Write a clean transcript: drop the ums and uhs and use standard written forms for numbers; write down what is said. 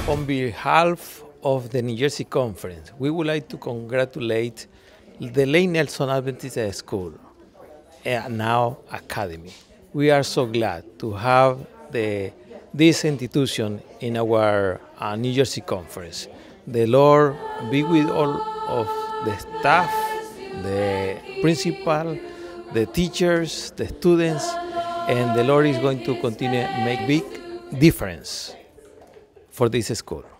On behalf of the New Jersey Conference, we would like to congratulate the Lane Nelson Adventist School and now Academy. We are so glad to have this institution in our New Jersey Conference. The Lord be with all of the staff, the principal, the teachers, the students, and the Lord is going to continue to make big difference for this school.